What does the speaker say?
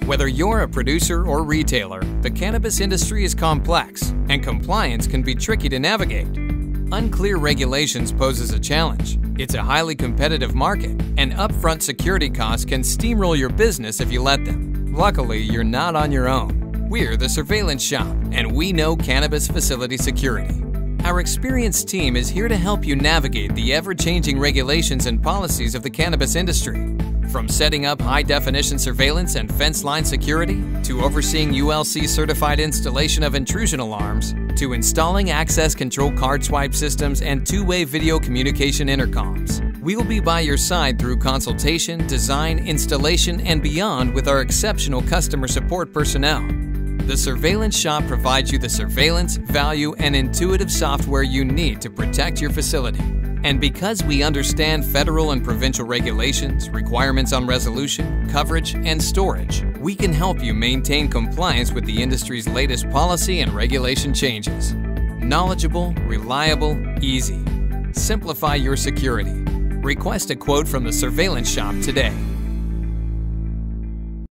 Whether you're a producer or retailer, the cannabis industry is complex, and compliance can be tricky to navigate. Unclear regulations poses a challenge. It's a highly competitive market, and upfront security costs can steamroll your business if you let them. Luckily, you're not on your own. We're the Surveillance Shop, and we know cannabis facility security. Our experienced team is here to help you navigate the ever-changing regulations and policies of the cannabis industry. From setting up high-definition surveillance and fence line security, to overseeing ULC-certified installation of intrusion alarms, to installing access control card swipe systems and two-way video communication intercoms. We will be by your side through consultation, design, installation, and beyond with our exceptional customer support personnel. The Surveillance Shop provides you the surveillance, value, and intuitive software you need to protect your facility. And because we understand federal and provincial regulations, requirements on resolution, coverage, and storage, we can help you maintain compliance with the industry's latest policy and regulation changes. Knowledgeable, reliable, easy. Simplify your security. Request a quote from the Surveillance Shop today.